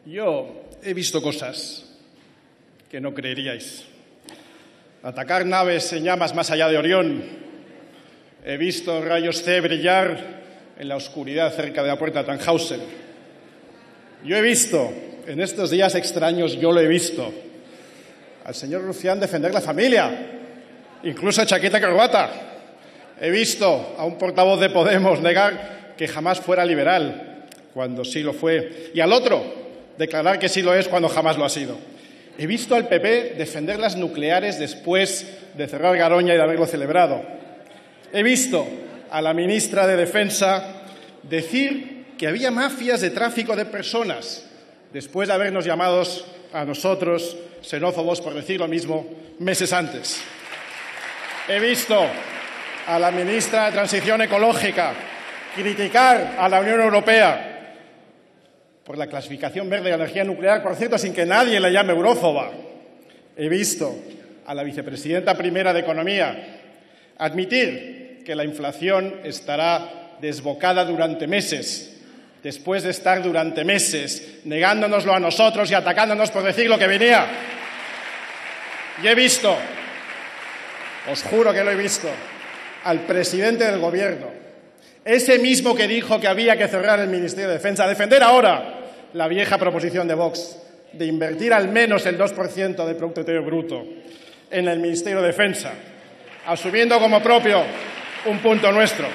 Yo he visto cosas que no creeríais. Atacar naves en llamas más allá de Orión. He visto rayos C brillar en la oscuridad cerca de la puerta de Tannhausen. Yo he visto, en estos días extraños, yo lo he visto, al señor Rufián defender la familia, incluso chaqueta y corbata. He visto a un portavoz de Podemos negar que jamás fuera liberal, cuando sí lo fue, y al otro declarar que sí lo es cuando jamás lo ha sido. He visto al PP defender las nucleares después de cerrar Garoña y de haberlo celebrado. He visto a la ministra de Defensa decir que había mafias de tráfico de personas después de habernos llamado a nosotros xenófobos por decir lo mismo meses antes. He visto a la ministra de Transición Ecológica criticar a la Unión Europea por la clasificación verde de la energía nuclear, por cierto, sin que nadie la llame eurófoba. He visto a la vicepresidenta primera de Economía admitir que la inflación estará desbocada durante meses, después de estar durante meses negándonoslo a nosotros y atacándonos por decir lo que venía. Y he visto, os juro que lo he visto, al presidente del Gobierno, ese mismo que dijo que había que cerrar el Ministerio de Defensa, defender ahora la vieja proposición de Vox de invertir al menos el 2% del Producto Interior Bruto en el Ministerio de Defensa, asumiendo como propio un punto nuestro.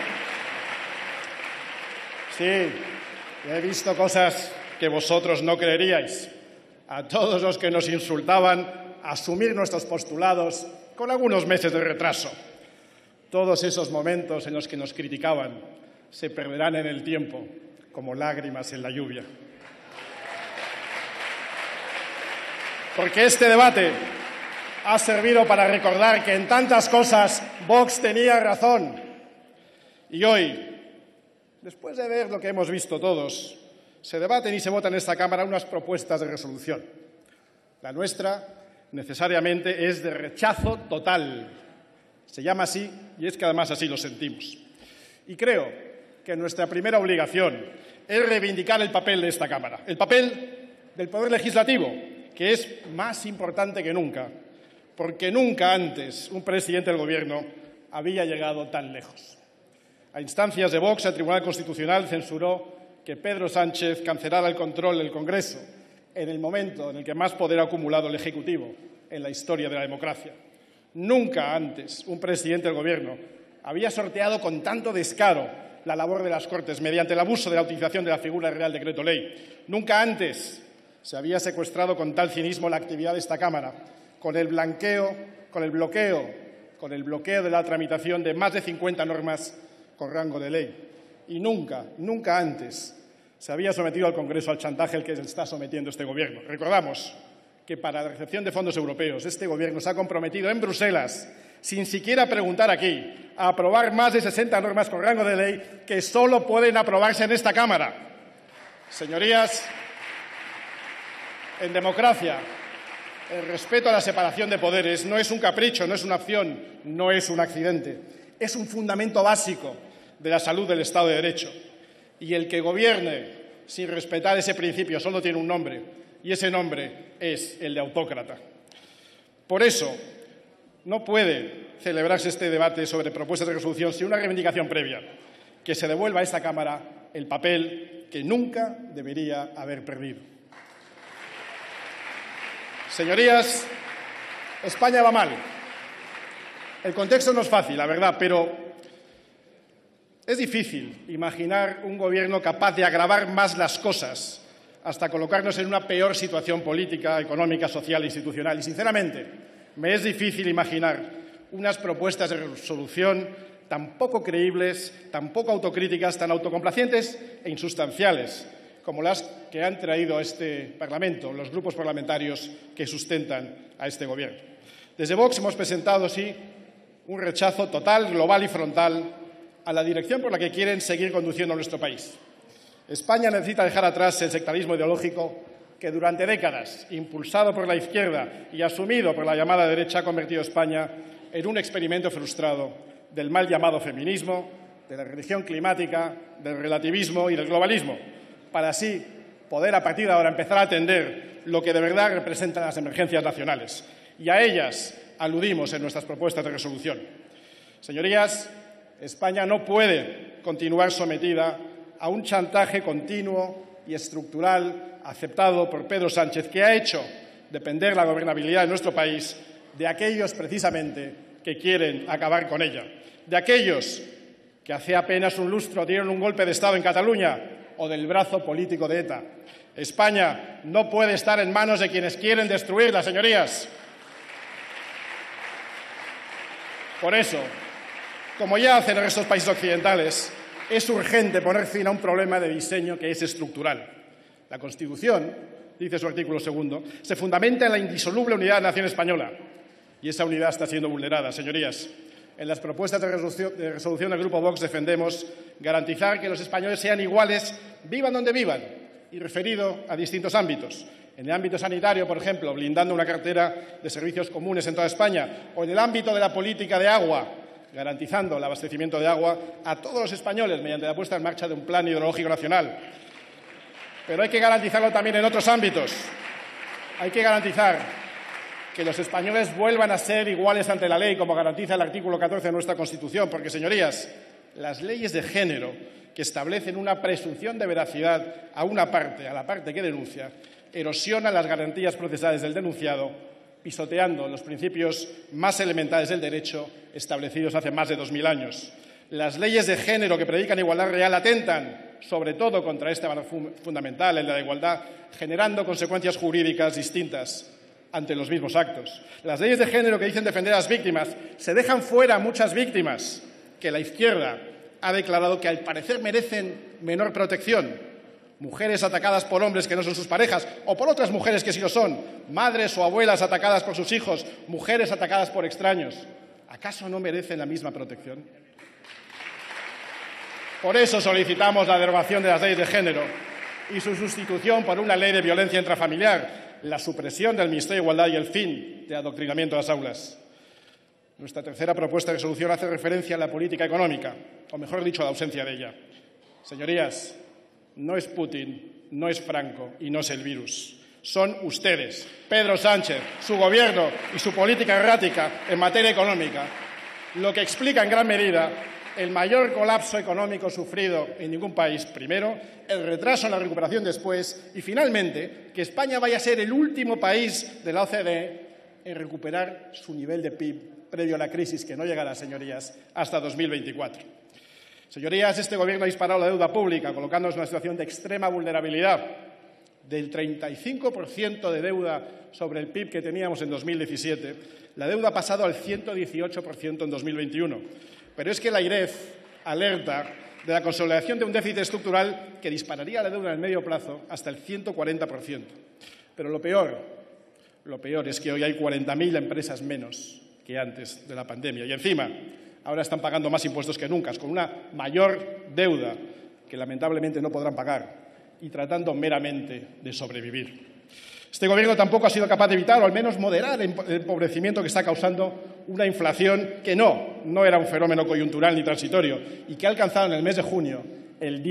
Sí, he visto cosas que vosotros no creeríais. A todos los que nos insultaban, asumir nuestros postulados con algunos meses de retraso. Todos esos momentos en los que nos criticaban se perderán en el tiempo, como lágrimas en la lluvia. Porque este debate ha servido para recordar que en tantas cosas Vox tenía razón. Y hoy, después de ver lo que hemos visto todos, se debaten y se votan en esta Cámara unas propuestas de resolución. La nuestra, necesariamente, es de rechazo total. Se llama así y es que además así lo sentimos. Y creo que nuestra primera obligación es reivindicar el papel de esta Cámara, el papel del Poder Legislativo, que es más importante que nunca, porque nunca antes un presidente del Gobierno había llegado tan lejos. A instancias de Vox, el Tribunal Constitucional censuró que Pedro Sánchez cancelara el control del Congreso en el momento en el que más poder ha acumulado el Ejecutivo en la historia de la democracia. Nunca antes un presidente del Gobierno había sorteado con tanto descaro la labor de las Cortes mediante el abuso de la utilización de la figura del Real Decreto Ley. Nunca antes se había secuestrado con tal cinismo la actividad de esta Cámara, con el bloqueo de la tramitación de más de 50 normas con rango de ley. Y nunca antes se había sometido al Congreso al chantaje al que se está sometiendo este Gobierno. Recordamos que para la recepción de fondos europeos este Gobierno se ha comprometido en Bruselas, sin siquiera preguntar aquí, a aprobar más de 60 normas con rango de ley que solo pueden aprobarse en esta Cámara. Señorías, en democracia, el respeto a la separación de poderes no es un capricho, no es una opción, no es un accidente. Es un fundamento básico de la salud del Estado de Derecho. Y el que gobierne sin respetar ese principio solo tiene un nombre, y ese nombre es el de autócrata. Por eso, no puede celebrarse este debate sobre propuestas de resolución sin una reivindicación previa, que se devuelva a esta Cámara el papel que nunca debería haber perdido. Señorías, España va mal. El contexto no es fácil, la verdad, pero es difícil imaginar un Gobierno capaz de agravar más las cosas hasta colocarnos en una peor situación política, económica, social e institucional. Y, sinceramente, me es difícil imaginar unas propuestas de resolución tan poco creíbles, tan poco autocríticas, tan autocomplacientes e insustanciales como las que han traído a este Parlamento los grupos parlamentarios que sustentan a este Gobierno. Desde Vox hemos presentado, sí, un rechazo total, global y frontal a la dirección por la que quieren seguir conduciendo nuestro país. España necesita dejar atrás el sectarismo ideológico que durante décadas, impulsado por la izquierda y asumido por la llamada derecha, ha convertido a España en un experimento frustrado del mal llamado feminismo, de la religión climática, del relativismo y del globalismo, para así poder a partir de ahora empezar a atender lo que de verdad representan las emergencias nacionales. Y a ellas aludimos en nuestras propuestas de resolución. Señorías, España no puede continuar sometida a un chantaje continuo y estructural aceptado por Pedro Sánchez, que ha hecho depender la gobernabilidad de nuestro país de aquellos precisamente que quieren acabar con ella, de aquellos que hace apenas un lustro dieron un golpe de Estado en Cataluña o del brazo político de ETA. España no puede estar en manos de quienes quieren destruirla, señorías. Por eso, como ya hacen el resto de los países occidentales, es urgente poner fin a un problema de diseño que es estructural. La Constitución, dice su artículo 2, se fundamenta en la indisoluble unidad de la nación española. Y esa unidad está siendo vulnerada, señorías. En las propuestas de resolución del Grupo Vox defendemos garantizar que los españoles sean iguales, vivan donde vivan, y referido a distintos ámbitos. En el ámbito sanitario, por ejemplo, blindando una cartera de servicios comunes en toda España, o en el ámbito de la política de agua, garantizando el abastecimiento de agua a todos los españoles mediante la puesta en marcha de un plan hidrológico nacional. Pero hay que garantizarlo también en otros ámbitos. Hay que garantizar que los españoles vuelvan a ser iguales ante la ley, como garantiza el artículo 14 de nuestra Constitución, porque, señorías, las leyes de género que establecen una presunción de veracidad a una parte, a la parte que denuncia, erosionan las garantías procesales del denunciado, pisoteando los principios más elementales del derecho establecidos hace más de 2000 años. Las leyes de género que predican igualdad real atentan, sobre todo, contra este valor fundamental, el de la igualdad, generando consecuencias jurídicas distintas ante los mismos actos. Las leyes de género que dicen defender a las víctimas se dejan fuera a muchas víctimas que la izquierda ha declarado que al parecer merecen menor protección. Mujeres atacadas por hombres que no son sus parejas o por otras mujeres que sí lo son, madres o abuelas atacadas por sus hijos, mujeres atacadas por extraños. ¿Acaso no merecen la misma protección? Por eso solicitamos la derogación de las leyes de género y su sustitución por una ley de violencia intrafamiliar, la supresión del Ministerio de Igualdad y el fin del adoctrinamiento de las aulas. Nuestra tercera propuesta de resolución hace referencia a la política económica, o mejor dicho, a la ausencia de ella. Señorías, no es Putin, no es Franco y no es el virus. Son ustedes, Pedro Sánchez, su gobierno y su política errática en materia económica, lo que explica en gran medida el mayor colapso económico sufrido en ningún país, primero, el retraso en la recuperación después y, finalmente, que España vaya a ser el último país de la OCDE en recuperar su nivel de PIB previo a la crisis, que no llegará, señorías, hasta 2024. Señorías, este Gobierno ha disparado la deuda pública, colocándonos en una situación de extrema vulnerabilidad. Del 35% de deuda sobre el PIB que teníamos en 2017, la deuda ha pasado al 118% en 2021. Pero es que la AIREF alerta de la consolidación de un déficit estructural que dispararía la deuda en el medio plazo hasta el 140%. Pero lo peor es que hoy hay 40.000 empresas menos que antes de la pandemia. Y encima, ahora están pagando más impuestos que nunca, con una mayor deuda que lamentablemente no podrán pagar y tratando meramente de sobrevivir. Este Gobierno tampoco ha sido capaz de evitar, o al menos moderar, el empobrecimiento que está causando una inflación que no era un fenómeno coyuntural ni transitorio y que ha alcanzado en el mes de junio el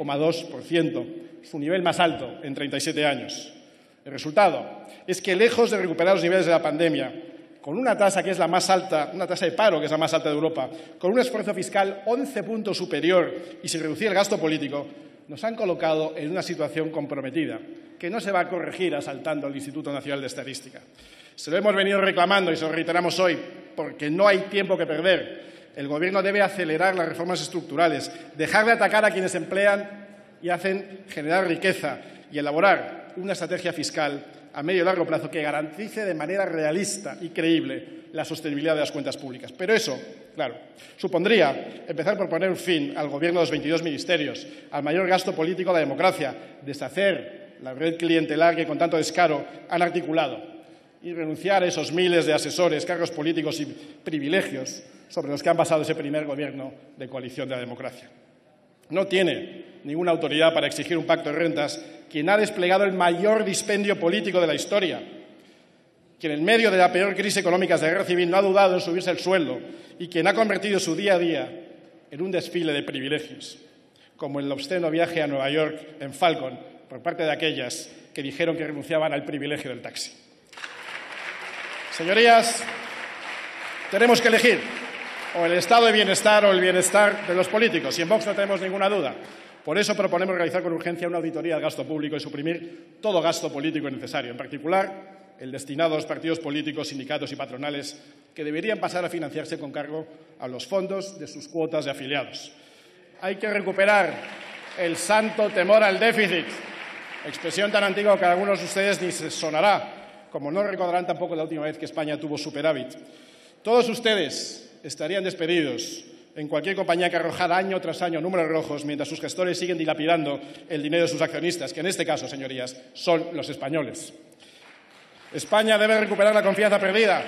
10,2%, su nivel más alto en 37 años. El resultado es que, lejos de recuperar los niveles de la pandemia, con una tasa que es la más alta, una tasa de paro que es la más alta de Europa, con un esfuerzo fiscal 11 puntos superior y sin reducir el gasto político, nos han colocado en una situación comprometida, que no se va a corregir asaltando el Instituto Nacional de Estadística. Se lo hemos venido reclamando y se lo reiteramos hoy, porque no hay tiempo que perder. El Gobierno debe acelerar las reformas estructurales, dejar de atacar a quienes emplean y hacen generar riqueza y elaborar una estrategia fiscal a medio y largo plazo que garantice de manera realista y creíble la sostenibilidad de las cuentas públicas. Pero eso, claro, supondría empezar por poner un fin al Gobierno de los 22 ministerios, al mayor gasto político de la democracia, deshacer la red clientelar que con tanto descaro han articulado y renunciar a esos miles de asesores, cargos políticos y privilegios sobre los que han basado ese primer Gobierno de coalición de la democracia. No tiene ninguna autoridad para exigir un pacto de rentas quien ha desplegado el mayor dispendio político de la historia, quien en medio de la peor crisis económica de la guerra civil no ha dudado en subirse el sueldo y quien ha convertido su día a día en un desfile de privilegios, como el obsceno viaje a Nueva York en Falcon por parte de aquellas que dijeron que renunciaban al privilegio del taxi. Señorías, tenemos que elegir o el estado de bienestar o el bienestar de los políticos, y en Vox no tenemos ninguna duda. Por eso proponemos realizar con urgencia una auditoría del gasto público y suprimir todo gasto político innecesario, en particular el destinado a los partidos políticos, sindicatos y patronales, que deberían pasar a financiarse con cargo a los fondos de sus cuotas de afiliados. Hay que recuperar el santo temor al déficit, expresión tan antigua que a algunos de ustedes ni se sonará, como no recordarán tampoco la última vez que España tuvo superávit. Todos ustedes estarían despedidos en cualquier compañía que arrojara año tras año números rojos mientras sus gestores siguen dilapidando el dinero de sus accionistas, que en este caso, señorías, son los españoles. España debe recuperar la confianza perdida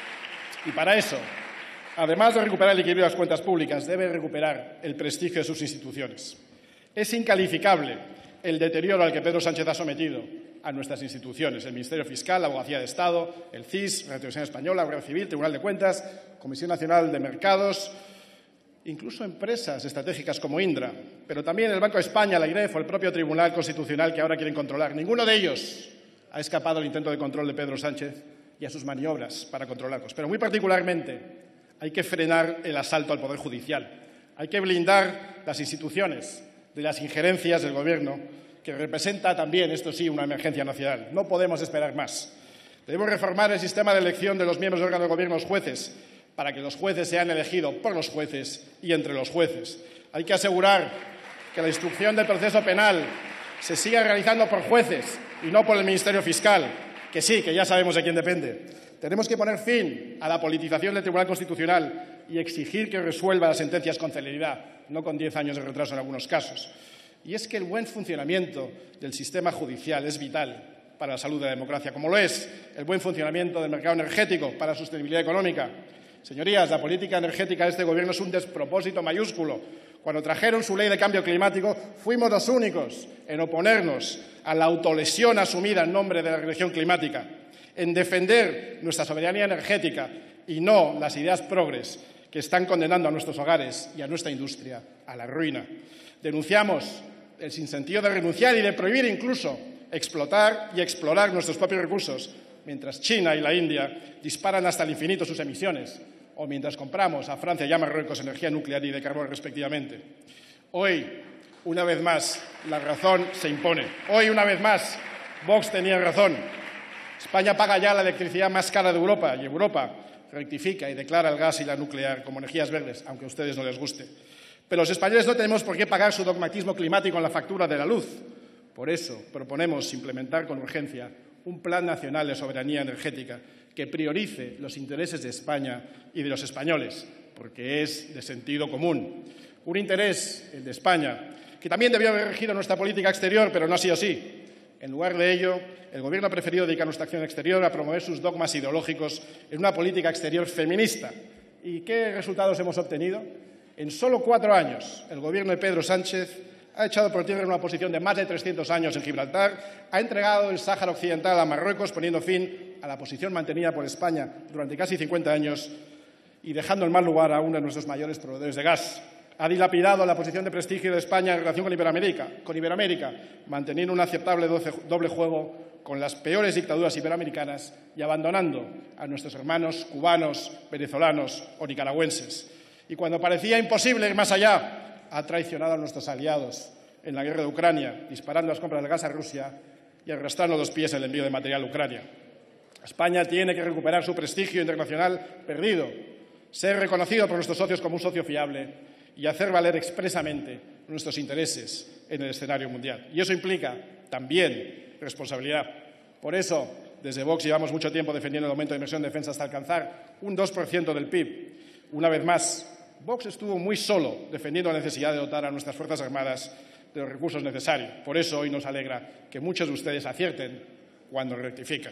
y para eso, además de recuperar el equilibrio de las cuentas públicas, debe recuperar el prestigio de sus instituciones. Es incalificable el deterioro al que Pedro Sánchez ha sometido a nuestras instituciones, el Ministerio Fiscal, la Abogacía de Estado, el CIS, la Televisión Española, la Guardia Civil, Tribunal de Cuentas, Comisión Nacional de Mercados, incluso empresas estratégicas como Indra, pero también el Banco de España, la IREF o el propio Tribunal Constitucional que ahora quieren controlar. Ninguno de ellos ha escapado al intento de control de Pedro Sánchez y a sus maniobras para controlarlos. Pero muy particularmente hay que frenar el asalto al Poder Judicial. Hay que blindar las instituciones de las injerencias del Gobierno, que representa también, esto sí, una emergencia nacional. No podemos esperar más. Debemos reformar el sistema de elección de los miembros del órgano de gobierno, los jueces, para que los jueces sean elegidos por los jueces y entre los jueces. Hay que asegurar que la instrucción del proceso penal se siga realizando por jueces y no por el Ministerio Fiscal, que sí, que ya sabemos de quién depende. Tenemos que poner fin a la politización del Tribunal Constitucional y exigir que resuelva las sentencias con celeridad, no con 10 años de retraso en algunos casos. Y es que el buen funcionamiento del sistema judicial es vital para la salud de la democracia, como lo es el buen funcionamiento del mercado energético para la sostenibilidad económica. Señorías, la política energética de este Gobierno es un despropósito mayúsculo. Cuando trajeron su ley de cambio climático, fuimos los únicos en oponernos a la autolesión asumida en nombre de la religión climática, en defender nuestra soberanía energética y no las ideas progres que están condenando a nuestros hogares y a nuestra industria a la ruina. Denunciamos el sinsentido de renunciar y de prohibir incluso explotar y explorar nuestros propios recursos, mientras China y la India disparan hasta el infinito sus emisiones, o mientras compramos a Francia y a Marruecos energía nuclear y de carbón respectivamente. Hoy, una vez más, la razón se impone. Hoy, una vez más, Vox tenía razón. España paga ya la electricidad más cara de Europa y Europa rectifica y declara el gas y la nuclear como energías verdes, aunque a ustedes no les guste. Pero los españoles no tenemos por qué pagar su dogmatismo climático en la factura de la luz. Por eso proponemos implementar con urgencia un plan nacional de soberanía energética que priorice los intereses de España y de los españoles, porque es de sentido común. Un interés, el de España, que también debió haber regido nuestra política exterior, pero no ha sido así. En lugar de ello, el Gobierno ha preferido dedicar nuestra acción exterior a promover sus dogmas ideológicos en una política exterior feminista. ¿Y qué resultados hemos obtenido? En solo 4 años, el Gobierno de Pedro Sánchez ha echado por tierra una posición de más de 300 años en Gibraltar, ha entregado el Sáhara Occidental a Marruecos, poniendo fin a la posición mantenida por España durante casi 50 años y dejando en mal lugar a uno de nuestros mayores proveedores de gas. Ha dilapidado la posición de prestigio de España en relación con Iberoamérica, manteniendo un aceptable doble juego con las peores dictaduras iberoamericanas y abandonando a nuestros hermanos cubanos, venezolanos o nicaragüenses. Y cuando parecía imposible ir más allá, ha traicionado a nuestros aliados en la guerra de Ucrania, disparando las compras de gas a Rusia y arrastrando los pies el envío de material a Ucrania. España tiene que recuperar su prestigio internacional perdido, ser reconocido por nuestros socios como un socio fiable y hacer valer expresamente nuestros intereses en el escenario mundial. Y eso implica también responsabilidad. Por eso, desde Vox llevamos mucho tiempo defendiendo el aumento de inversión en defensa hasta alcanzar un 2% del PIB. Una vez más, Vox estuvo muy solo defendiendo la necesidad de dotar a nuestras Fuerzas Armadas de los recursos necesarios. Por eso hoy nos alegra que muchos de ustedes acierten cuando rectifican.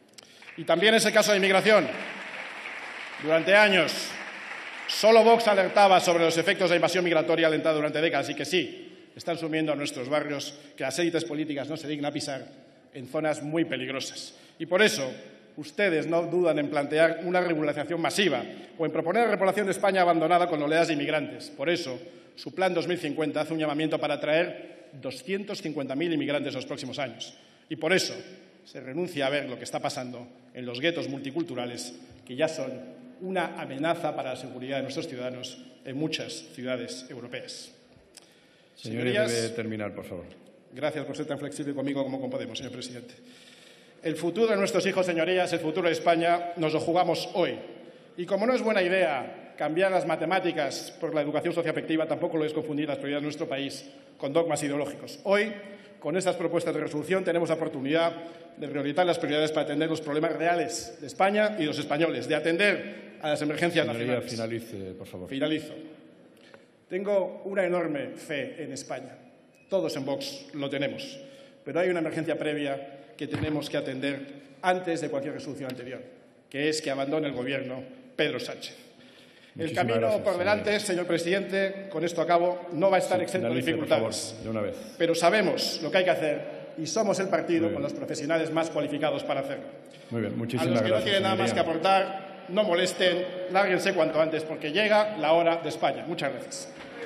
Y también es el caso de inmigración. Durante años, solo Vox alertaba sobre los efectos de la invasión migratoria alentada durante décadas y que sí, están sumiendo a nuestros barrios que las élites políticas no se dignan a pisar en zonas muy peligrosas. Y por eso ustedes no dudan en plantear una regularización masiva o en proponer la repoblación de España abandonada con oleadas de inmigrantes. Por eso su Plan 2050 hace un llamamiento para atraer 250.000 inmigrantes en los próximos años. Y por eso se renuncia a ver lo que está pasando en los guetos multiculturales, que ya son una amenaza para la seguridad de nuestros ciudadanos en muchas ciudades europeas. Señorías, debe terminar, por favor. Gracias por ser tan flexible conmigo como con Podemos, señor presidente. El futuro de nuestros hijos, señorías, el futuro de España, nos lo jugamos hoy. Y como no es buena idea cambiar las matemáticas por la educación socioafectiva, tampoco lo es confundir las prioridades de nuestro país con dogmas ideológicos. Hoy, con estas propuestas de resolución, tenemos la oportunidad de reorientar las prioridades para atender los problemas reales de España y de los españoles, de atender a las emergencias nacionales. Finalice, por favor. Finalizo. Tengo una enorme fe en España. Todos en Vox lo tenemos. Pero hay una emergencia previa que tenemos que atender antes de cualquier resolución anterior, que es que abandone el Gobierno Pedro Sánchez. El camino por delante, señor presidente, con esto acabo, no va a estar exento de dificultades. De una vez. Pero sabemos lo que hay que hacer y somos el partido con los profesionales más cualificados para hacerlo. Muy bien, muchísimas gracias. A los que no tienen nada más que aportar, no molesten, lárguense cuanto antes, porque llega la hora de España. Muchas gracias.